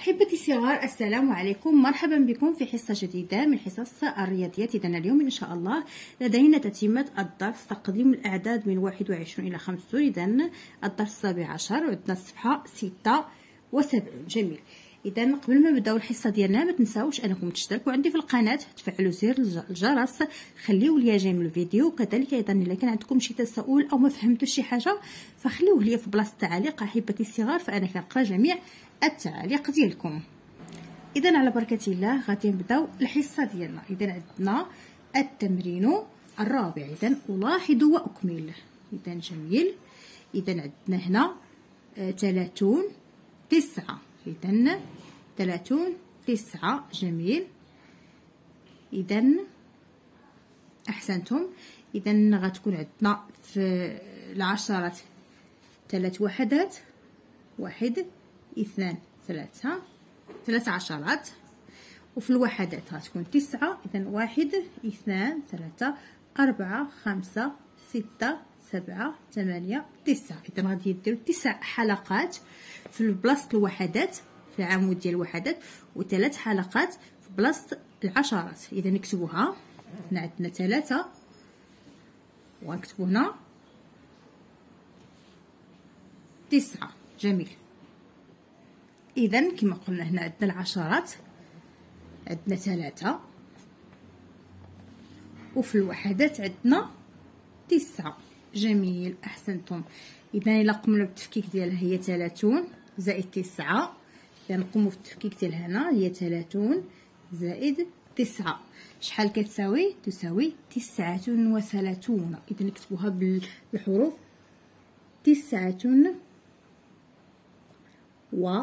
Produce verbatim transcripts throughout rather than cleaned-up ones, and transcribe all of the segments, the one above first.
أحبتي الصغار، السلام عليكم. مرحبا بكم في حصة جديدة من حصص الرياضيات. إذن اليوم إن شاء الله لدينا تتمة الدرس تقديم الأعداد من واحد وعشرين إلى خمسون. إذن الدرس السابع عشر، عندنا الصفحة ستة وسبعون. جميل. إذن قبل ما نبداو الحصة ديالنا ما تنساوش أنكم تشتركوا عندي في القناة، تفعلوا زر الجرس، خليو ليا جيم الفيديو. كذلك أيضا إلا كان عندكم شي تساؤل أو ما فهمتوش شي حاجة فخليوه ليا في بلاصة التعليق أحبتي الصغار، فأنا كنقرا جميع التعليق ديالكم. اذا على بركه الله غادي نبداو الحصه ديالنا. اذا عندنا التمرين الرابع. اذا الاحظ واكمل. اذا جميل. اذا عندنا هنا ثلاثون تسعة. اذا ثلاثون تسعة. جميل. اذا احسنتم. اذا غتكون عندنا في العشرات ثلاث وحدات، واحد اثنان ثلاثة، ثلاث عشرات، وفي الوحدات غتكون تسعة. إذا واحد اثنان ثلاثة أربعة خمسة ستة سبعة ثمانية تسعة. إذا غادي يديروا تسع حلقات في بلاصة الوحدات، في العمود ديال الوحدات، وثلاث حلقات في بلاصة العشرات. إذا نكتبوها. هنا عندنا ثلاثة ونكتبو هنا تسعة. جميل. إذا كما قلنا هنا عندنا العشرات، عندنا ثلاثة، وفي الوحدات عندنا تسعة. جميل. أحسنتم. إذا إلا قمنا بالتفكيك ديالها هي ثلاثون زائد تسعة. إذا نقوموا في التفكيك ديال هنا هي ثلاثون زائد تسعة. شحال كتساوي؟ تساوي تسعة وثلاثون. إذا نكتبوها بالحروف تسعة و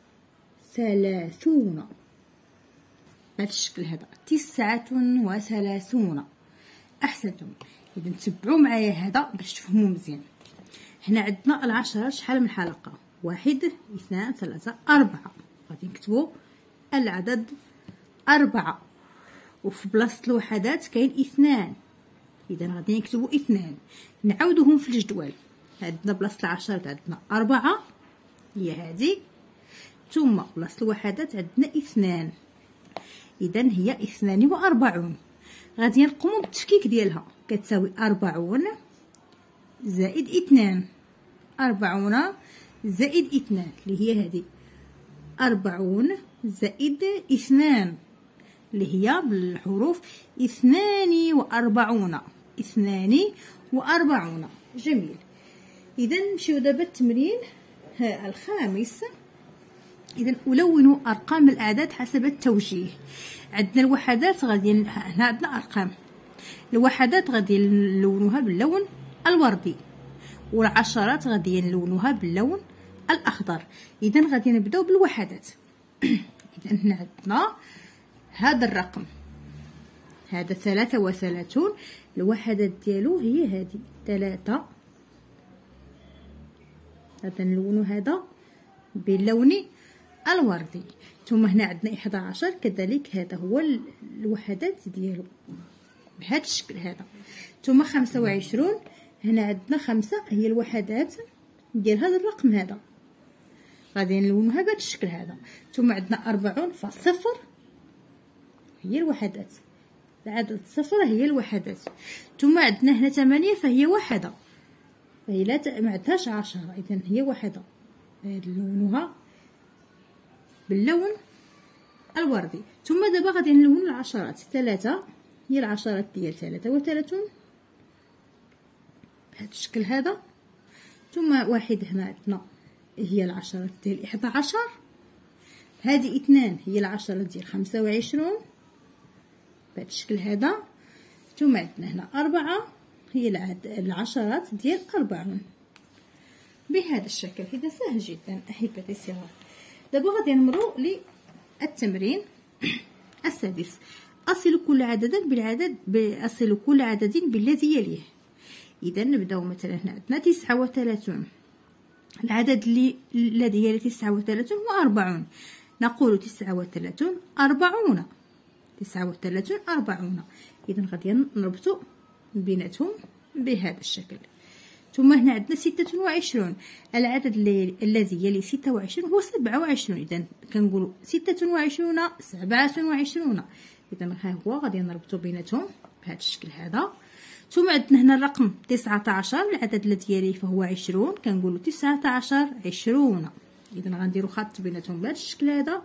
ثلاثون. بهذا الشكل هذا تسعة وثلاثون. أحسنتم. إذا تبعوا معايا هذا باش تفهموا مزيان. هنا عندنا العشرة شحال من حلقة؟ واحد اثنان ثلاثة أربعة. غادي نكتبوا العدد أربعة، وفي بلاصة الوحدات كاين اثنان. إذا غادي نكتبوا اثنان. نعاودوهم في الجدول. عندنا بلاصة العشرات عندنا أربعة هي هذه، ثم بلاصة الوحدات عندنا اثنان. إذا هي اثنان وأربعون. غادي نقوموا بالتفكيك ديالها. كتساوي أربعون زائد اثنان. أربعون زائد اثنان اللي هي هذه. أربعون زائد اثنان اللي هي بالحروف اثنان وأربعون. اثنان وأربعون. جميل. إذا نمشيو دابا التمرين الخامس. إذا ألون أرقام الأعداد حسب التوجيه. عندنا الوحدات غادي هنا عندنا أرقام. الوحدات غادي نلونوها باللون الوردي، والعشرات غادي نلونوها باللون الأخضر. إذا غادي نبداو بالوحدات. إذا هنا عندنا هذا الرقم، هذا ثلاثة وثلاثون. الوحدات ديالو هي هذه ثلاثة. هذا نلونو هذا باللون الوردي. ثم هنا عندنا إحدى عشر كذلك، هذا هو الوحدات ديالو بهذا الشكل هذا. ثم خمسة وعشرون، هنا عندنا خمسة هي الوحدات ديال هذا الرقم هذا، غادي نلونوها بهذا الشكل هذا. ثم عندنا أربعون فصفر هي الوحدات، العدد صفر هي الوحدات. ثم عندنا هنا ثمانية فهي وحدة، فهي لا ما عندهاش عشرة. إذا هي وحدة. نلونوها باللون الوردي. ثم دابا غادي نلون العشرات. ثلاثة هي العشرات ديال ثلاثة وثلاثون بهذا الشكل هذا. ثم واحد هنا عندنا هي العشرات ديال إحدى عشر. هذه اثنان هي العشرات ديال خمسة وعشرون بهذا الشكل هذا. ثم عندنا هنا أربعة هي العشرات ديال أربعون بهذا الشكل. إذا سهل جدا أحبتي الصغار. دابا غادي نمروا للتمرين السادس. أصل كل عدد بالعدد أصل كل عدد بالذي يليه. إذا نبداو مثلا هنا عندنا تسعة وثلاثون. العدد اللي الذي يلي تسعة وثلاثون هو أربعون. نقول تسعة وثلاثون أربعون. تسعة وثلاثون أربعون. إذا غادي نربطوا بيناتهم بهذا الشكل. ثم هنا عندنا ستة وعشرون. العدد الذي يلي ستة وعشرون هو سبعة وعشرون. إذا كنقولوا ستة وعشرون سبعة وعشرون. إذا ها هو غادي نربطوا بيناتهم بهذا الشكل هذا. ثم عندنا هنا الرقم تسعة عشر. العدد الذي يليه فهو عشرون. كنقولوا تسعة عشر عشرون. إذا غنديروا خط بيناتهم بهذا الشكل هذا.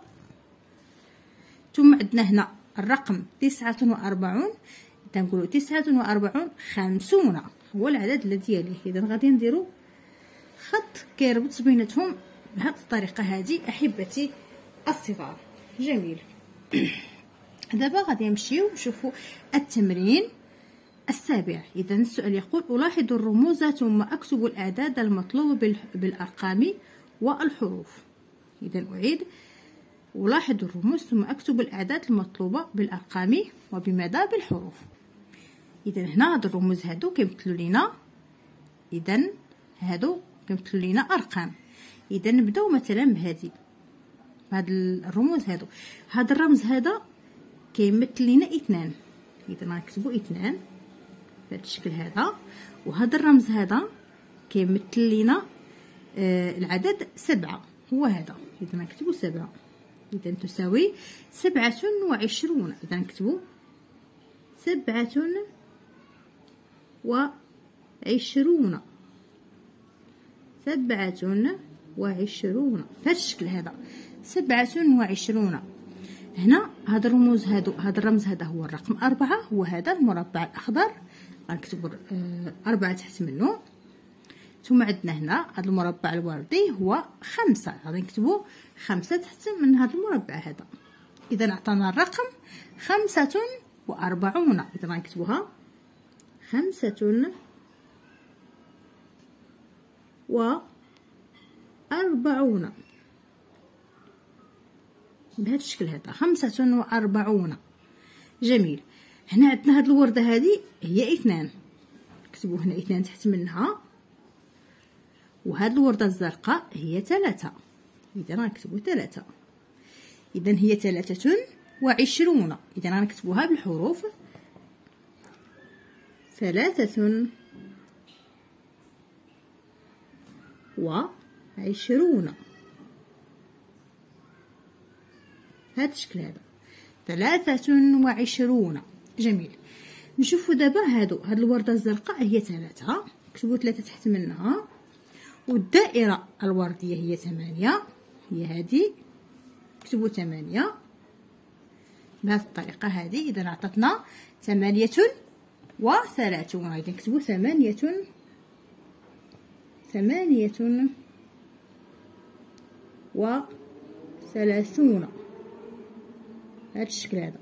ثم عندنا هنا الرقم تسعة وأربعون. تنقولوا تسعة وأربعون خمسون هو العدد الذي يليه. إذا غادي نديروا خط كيربط بيناتهم بهذه الطريقة هذه أحبتي الصغار. جميل. دابا غادي نمشيو نشوفوا التمرين السابع. إذا السؤال يقول ألاحظ الرموز ثم أكتب الأعداد المطلوبة بالأرقام والحروف. إذا أعيد ألاحظ الرموز ثم أكتب الأعداد المطلوبة بالأرقام وبماذا بالحروف. إذا هنا هاد الرموز هادو كيمثلوا لينا، إذا هادو كيمثلوا لينا أرقام. إذا نبداو مثلا بهادي هاد الرموز هادو. هاد الرمز هذا كيمثل لينا اثنان. إذا غنكتبوا اثنان بهذا الشكل هذا. وهذا الرمز هذا كيمثل لينا آه العدد سبعة هو هذا. إذا نكتبوا سبعة. إذا تساوي سبعة وعشرون. إذا نكتبوا سبعة وعشرون سبعة وعشرون بهذا الشكل هذا سبعة وعشرون. هنا هذا الرموز هادو هذا الرمز هذا هو الرقم أربعة. هو هذا المربع الأخضر غنكتبوا أربعة تحت منه. ثم عندنا هنا هذا المربع الوردي هو خمسة. غادي نكتبوا خمسة تحت من هذا المربع هذا. إذا عطانا الرقم خمسة وأربعون. إذا غنكتبوها خمسة وأربعون بهذا الشكل هذا خمسة وأربعون. جميل. هنا عندنا هاد الوردة هذه هي اثنان. نكتبوا هنا اثنان تحت منها. وهاد الوردة الزرقاء هي ثلاثة. إذا غنكتبوا ثلاثة. إذا هي ثلاثة وعشرون. إذا غنكتبوها بالحروف ثلاثة وعشرون. هذا الشكل هذا ثلاثة وعشرون. جميل. نشوفوا دابا هادو هاد الوردة الزرقاء هي ثلاثة. نكتبوا ثلاثة تحت منها. والدائرة الوردية هي ثمانية. هي هذه. نكتبوا ثمانية بهذه الطريقة هذه. إذا عطتنا ثمانية وثلاثون. إذا نكتبوا ثمانية ثمانية وثلاثون هذا الشكل هذا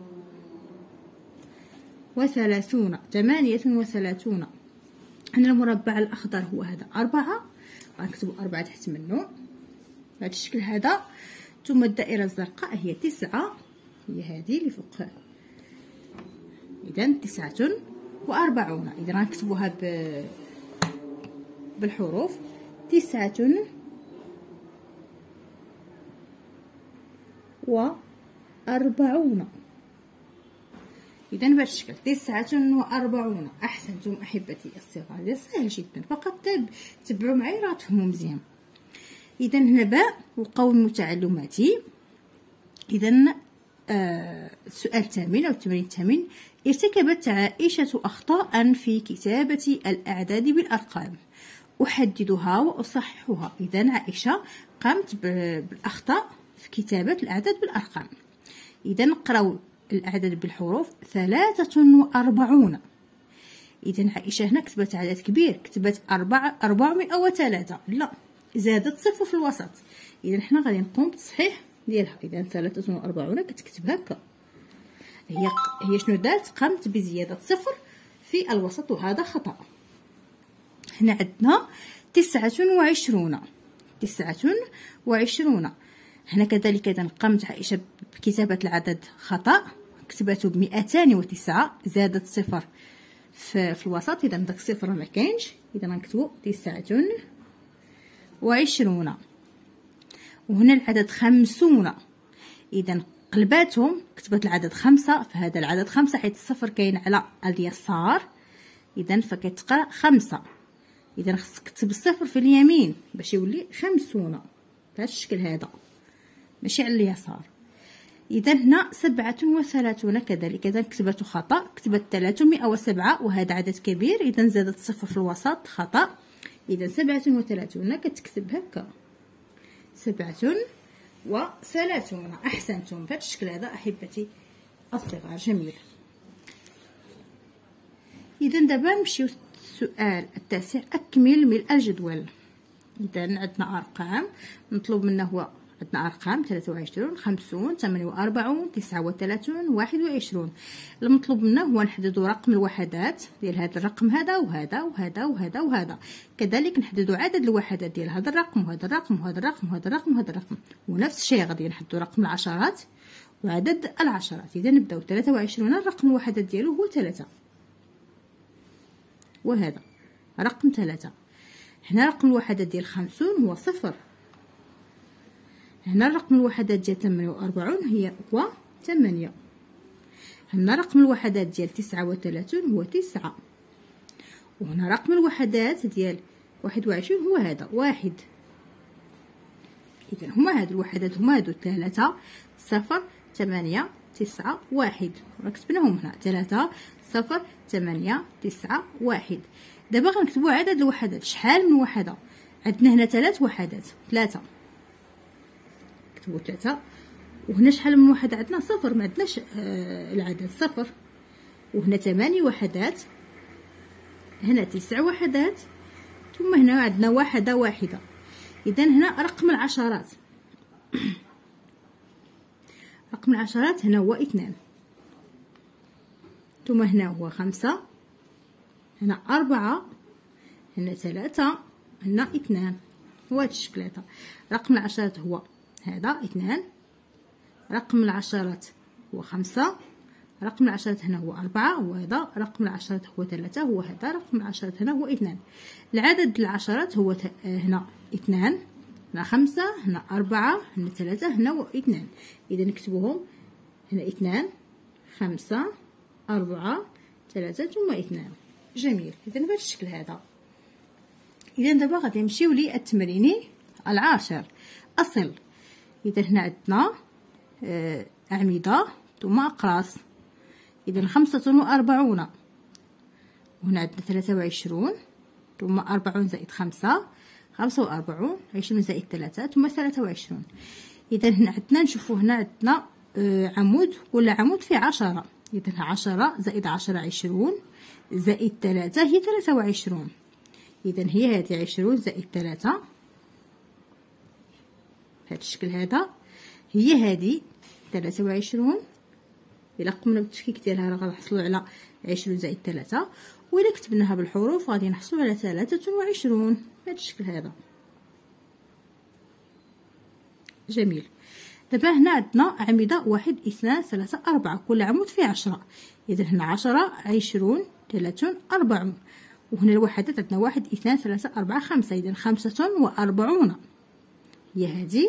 وثلاثون ثمانية وثلاثون. عندنا المربع الأخضر هو هذا أربعة. غنكتبوا أربعة تحت منه بهذا الشكل هذا. ثم الدائرة الزرقاء هي تسعة. هي هذه اللي فوق. إذا تسعة وأربعون. إذا غنكتبوها ب بالحروف تسعة وأربعون. إذا بهذا الشكل تسعة وأربعون. أحسنتم أحبتي الصغار. سهل جدا فقط تبعوا معي راه تفهموا مزيان. إذا هنا باء وقول متعلماتي. إذا آه السؤال الثامن أو التمرين الثامن. ارتكبت عائشة أخطاء في كتابة الأعداد بالأرقام أحددها وأصححها. إذا عائشة قامت بالأخطاء في كتابة الأعداد بالأرقام. إذا نقراو الأعداد بالحروف ثلاثة وأربعون. إذا عائشة هنا كتبت عدد كبير. كتبت أربعة أربعمائة وثلاثة. لا زادت صفر في الوسط. إذا حنا غادي نقوم بالتصحيح ديالها. إذا ثلاثة وأربعون كتكتب هكا. هي هي شنو دارت؟ قامت بزيادة صفر في الوسط وهذا خطأ. هنا عندنا تسعة وعشرون. تسعة وعشرون. هنا كذلك إذا قامت عائشة بكتابة العدد خطأ. كتبته بمئتان وتسعة. زادت صفر في, في الوسط. إذا داك الصفر ما كاينش. إذا غنكتبو تسعة وعشرون. وهنا العدد خمسون. إذا قلباتهم كتبت العدد خمسة. فهذا العدد خمسة حيت الصفر كاين على اليسار. إذا فكتقرا خمسة. اذا خصك تكتب الصفر في اليمين باش يولي خمسون بهذا الشكل هذا، ماشي على اليسار. اذا هنا سبعة وثلاثون كذلك، اذا كتبته خطا، كتبت ثلاثمائة وسبعة وهذا عدد كبير، اذا زادت صفر في الوسط خطا. اذا سبعة وثلاثون كتكتب هكا سبعة وثلاثون. احسنتم بهذا الشكل هذا احبتي الصغار. جميل. اذا دابا نمشيو السؤال التاسع، اكمل ملء الجدول. اذا عندنا ارقام مطلوب منا، هو عندنا ارقام ثلاثة وعشرين، خمسون، ثمانية وأربعين، تسعة وثلاثون، واحد وعشرين. المطلوب منا هو نحددوا رقم الوحدات ديال هذا الرقم هذا وهذا وهذا وهذا وهذا، كذلك نحددوا عدد الوحدات ديال هذا الرقم وهذا الرقم وهذا الرقم وهذا الرقم وهذا الرقم، ونفس الشيء غادي نحددوا رقم العشرات وعدد العشرات. اذا نبداو ثلاثة وعشرين، الرقم الوحدات ديالو هو ثلاثة، وهذا رقم ثلاثة. هنا رقم الوحدات ديال خمسون هو صفر. هنا رقم الوحدات ديال ثمانية وأربعين هي هو ثمانية. هنا رقم الوحدات ديال تسعة وثلاثون هو تسعة. وهنا رقم الوحدات ديال واحد وعشرين هو هذا واحد. إذا هما هادو الوحدات، هما هادو ثلاثة، صفر، ثمانية، تسعة، واحد. كتبناهم هنا ثلاثة، صفر، ثمانية، تسعة، واحد. دابا غنكتبو عدد الوحدات. شحال من وحدة؟ عندنا هنا ثلاث وحدات، ثلاثة، نكتبو ثلاثة. وهنا شحال من وحدة عندنا؟ صفر، ما عندناش آه العدد صفر. وهنا ثمانية وحدات، هنا تسع وحدات، ثم هنا عندنا وحدة واحدة. إذا هنا رقم العشرات رقم العشرات هنا هو اثنان، ثم هنا هو خمسة، هنا أربعة، هنا ثلاثة، هنا اثنان. هو هذا الشكل هذا. رقم العشرات هو هذا اثنان، رقم العشرات هو خمسة، رقم العشرات هنا هو أربعة، وهذا رقم العشرات هو ثلاثة، هو هذا رقم العشرات هنا هو اثنان. العدد العشرات هو هنا اثنان، هنا خمسة، هنا أربعة، هنا ثلاثة، هنا اثنان. إذا نكتبوهم هنا اثنان، خمسة، أربعة، ثلاثة، ثم اثنان. جميل. إذا بهذا الشكل هذا. إذا دابا غادي نمشيو للتمرين العاشر، أصل. إذا هنا عندنا آه أعمدة ثم أقراص. إذا خمسة وأربعون، وهنا عندنا ثلاثة وعشرون، ثم أربعون زائد خمسة، خمسة وأربعون، عشرين زائد ثلاثة، ثم ثلاثة وعشرون. إذا هنا عندنا نشوفو هنا عندنا آه عمود، كل عمود فيه عشرة. إذا عشرة زائد عشرة عشرون، زائد ثلاثة هي ثلاثة وعشرون. إذا هي هذه عشرون زائد ثلاثة بهذا الشكل هذا، هي هذه ثلاثة وعشرون. إلا قمنا بالتفكيك ديالها راه غنحصلوا على عشرون زائد ثلاثة، وإلا كتبناها بالحروف غادي نحصلوا على ثلاثة وعشرون بهذا الشكل هذا. جميل. دابا هنا عندنا أعمدة واحد، اثنان، ثلاثة، أربعة، كل عمود فيه عشرة. إذا هنا عشرة، عشرون، ثلاثون، أربعون. وهنا الوحدات عندنا واحد، اثنان، ثلاثة، أربعة، خمسة. إذا خمسة وأربعون هي هذه،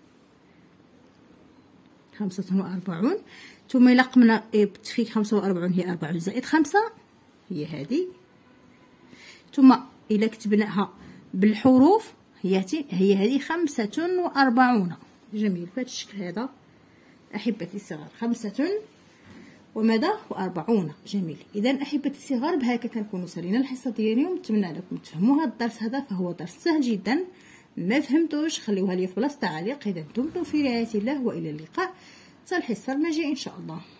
خمسة وأربعون. ثم إلا قمنا بالتفكيك خمسة وأربعون هي أربعون زائد خمسة هي هذه. ثم إلا كتبناها بالحروف هي هي هذه خمسة وأربعون. جميل. بهذا الشكل هذا أحبتي الصغار، خمسة وماذا وأربعون. جميل. إذا أحبتي الصغار بهكا كنكون وصلنا الحصة ديال اليوم. نتمنى لكم تفهموا هذا الدرس هذا، فهو درس سهل جدا. ما فهمتوش خليوها لي في بلاصه تعليق. إذا دمتم في رعاية الله، وإلى اللقاء حتى الحصة المجاية إن شاء الله.